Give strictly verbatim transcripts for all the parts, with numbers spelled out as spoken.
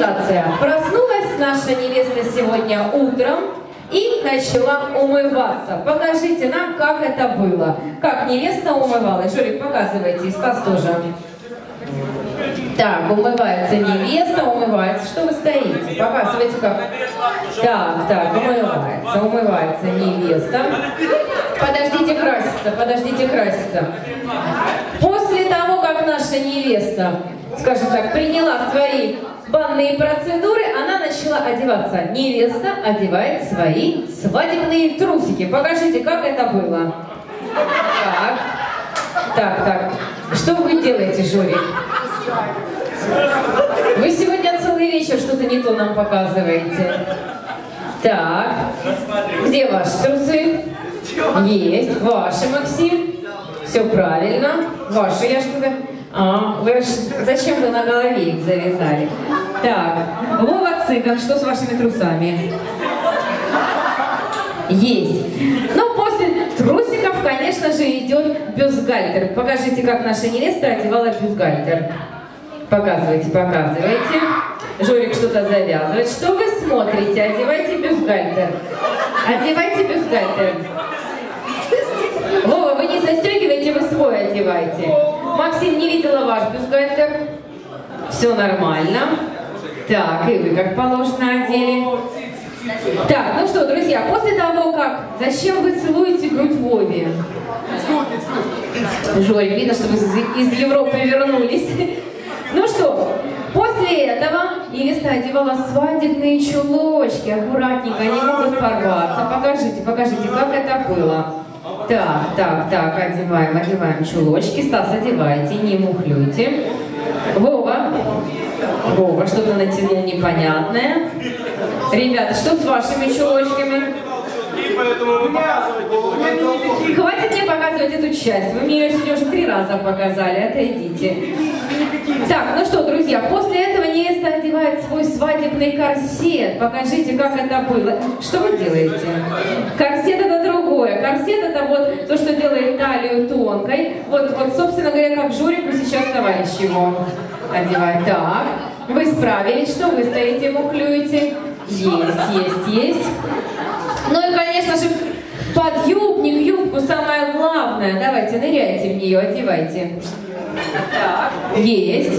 Сенсация. Проснулась наша невеста сегодня утром и начала умываться. Покажите нам, как это было. Как невеста умывалась. Жорик, показывайте, и Стас тоже. Так, умывается невеста, умывается. Что вы стоите? Показывайте, как. Так, так, умывается, умывается невеста. Подождите краситься, подождите краситься. После того, как наша невеста, скажем так, приняла свои банные процедуры, она начала одеваться. Невеста одевает свои свадебные трусики. Покажите, как это было. Так, так, так. Что вы делаете, Жорик? Вы сегодня целый вечер что-то не то нам показываете. Так, где ваши трусы? Есть. Ваши, Максим? Все правильно. Ваши, я что-то... А, вы... Зачем вы на голове их завязали? Так, Вова Цыган, что с вашими трусами? Есть. Ну, после трусиков, конечно же, идет бюстгальтер. Покажите, как наша невеста одевала бюстгальтер. Показывайте, показывайте. Жорик что-то завязывает. Что вы смотрите? Одевайте бюстгальтер. Одевайте бюстгальтер. Вова, вы не застегиваете, вы свой одевайте. Максим, не видела ваш бюстгальтер. Все нормально. Так, и вы как положено одели. Так, ну что, друзья, после того, как... Зачем вы целуете грудь Вове? Жорик, видно, что вы из Европы вернулись. Ну что, после этого невеста одевала свадебные чулочки. Аккуратненько, они могут порваться. Покажите, покажите, как это было. Так, так, так, одеваем, одеваем чулочки. Стас, одевайте, не мухлюйте. Вова, Вова, что-то натянул непонятное. Ребята, что с вашими чулочками? Хватит мне показывать эту часть. Вы мне ее сегодня уже три раза показали. Отойдите. Так, ну что, друзья, после этого невеста одевает свой свадебный корсет. Покажите, как это было. Что вы делаете? Корсет это другое. Корсет это вот то, что делает талию тонкой. Вот, вот, собственно говоря, как Жорику сейчас товарищ его одевает. Так, вы справились. Что вы стоите, мухлюете? Есть, есть, есть. Ну и, конечно же, подъюбник, юбку, самое главное. Давайте, ныряйте в нее, одевайте. Так, есть.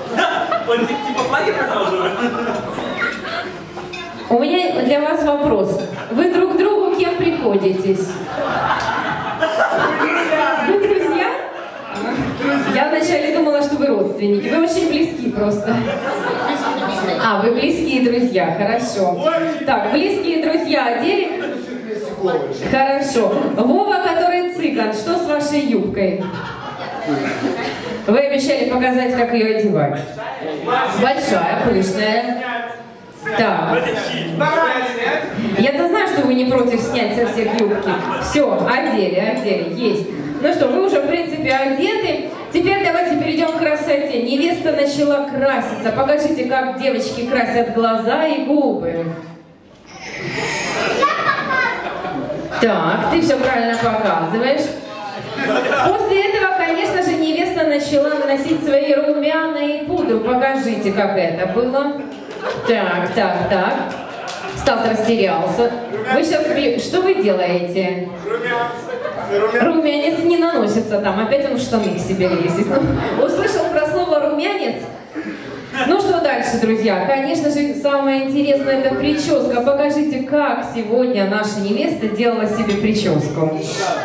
У меня для вас вопрос. Вы друг к другу кем приходитесь? Вы друзья? Я вначале думала, что вы родственники. Вы очень близки просто. А, вы близкие друзья, хорошо. Так, близкие друзья одели? Хорошо. Вова, который цыган, что с вашей юбкой? Вы обещали показать, как ее одевать. Большая, пышная. Так. Я-то знаю, что вы не против снять со всех юбки. Все, одели, одели, есть. Ну что, вы уже, в принципе, одеты. Теперь давайте перейдем к красоте. Невеста начала краситься. Покажите, как девочки красят глаза и губы. Так, ты все правильно показываешь. После этого, конечно же, невеста начала наносить свои румяна и пудру. Покажите, как это было. Так, так, так. Стас растерялся. Вы сейчас... Что вы делаете? Румянец не наносится там. Опять он в штаны к себе лезет. Услышал про слово румянец? Ну что дальше, друзья? Конечно же, самое интересное — это прическа. Покажите, как сегодня наша невеста делала себе прическу.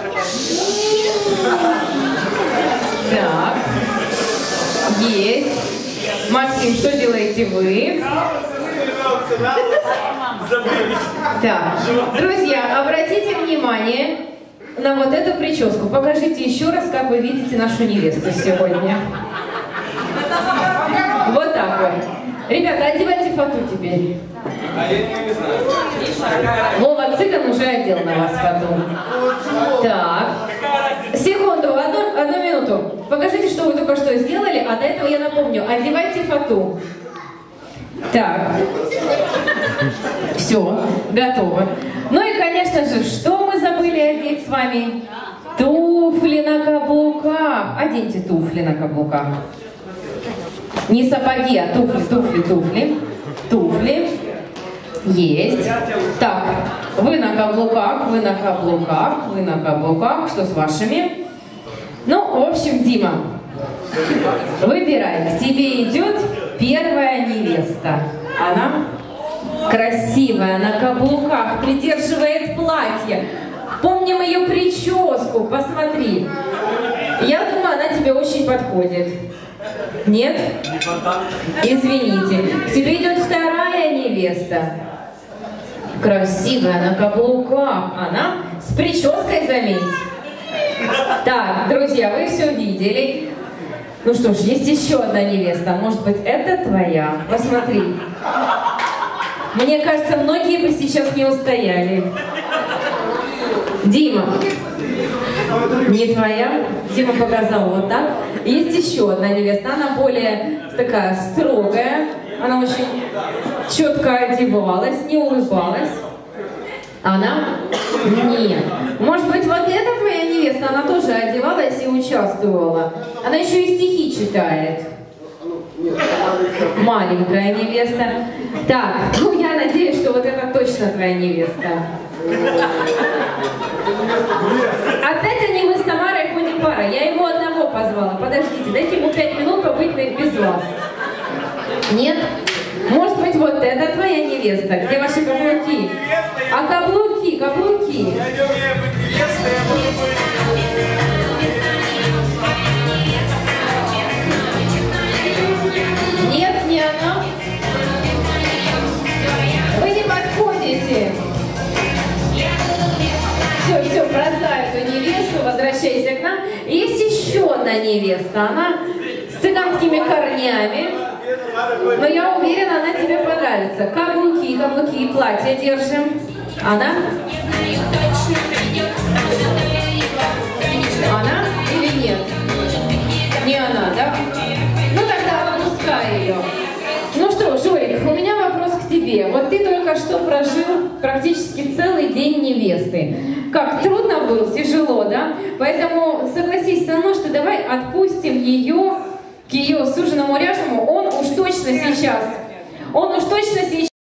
Так. Есть. Максим, что делаете вы? Так. Друзья, обратите внимание на вот эту прическу. Покажите еще раз, как вы видите нашу невесту сегодня. Вот так вот. Ребята, одевайте фату теперь. Вова Цыган уже одел на вас фату. Так. Секунду, одну, одну минуту. Покажите, что вы только что сделали, а до этого я напомню. Одевайте фату. Так. Все, готово. Ну и, конечно же, что мы забыли одеть с вами? Туфли на каблуках. Оденьте туфли на каблуках. Не сапоги, а туфли, туфли, туфли. Есть. Так, вы на каблуках, вы на каблуках, вы на каблуках. Что с вашими? Ну, в общем, Дима, выбирай. К тебе идет первая невеста. Она красивая, на каблуках, придерживает платье. Помним ее прическу, посмотри. Я думаю, она тебе очень подходит. Нет? Извините. К тебе идет вторая невеста. Красивая, на каблуках. Она с прической, заметь. Так, друзья, вы все видели. Ну что ж, есть еще одна невеста. Может быть, это твоя? Посмотри. Мне кажется, многие бы сейчас не устояли. Дима. Не твоя? Дима показал вот так. Есть еще одна невеста. Она более такая строгая. Она очень четко одевалась, не улыбалась. Она? Нет. Может быть, вот эта твоя невеста, она тоже одевалась и участвовала. Она еще и стихи читает. Маленькая невеста. Так, ну я надеюсь, что вот это точно твоя невеста. Опять они мы с Тамарой ходим пара. Я его одного позвала. Подождите, дайте ему пять минут побыть без вас. Нет? Может быть, вот это твоя невеста? Где ваши каблуки? А каблуки, каблуки. Нет, не она. Вы не подходите. Все, все, бросай эту невесту, возвращайся к нам. Есть еще одна невеста. Она с цыганскими корнями. Но я уверена, она тебе понравится. Каблуки, каблуки и платье держим. Она? Она или нет? Не она, да? Ну тогда отпускай ее. Ну что, Жорик, у меня вопрос к тебе. Вот ты только что прожил практически целый день невесты. Как, трудно было, тяжело, да? Поэтому согласись со мной, что давай отпустим ее к ее суженому ряжему. Он уж точно сейчас, он уж точно сейчас